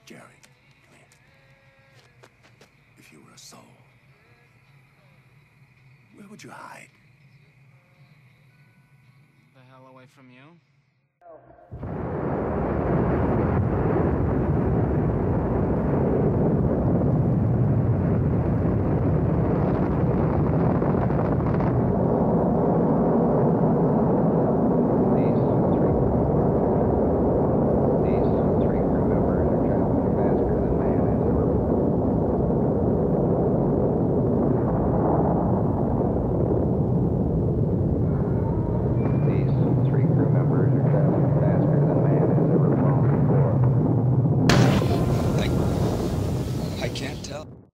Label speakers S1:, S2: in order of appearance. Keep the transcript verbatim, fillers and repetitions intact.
S1: Jerry, come here. If you were a soul, where would you hide?
S2: The hell away from you?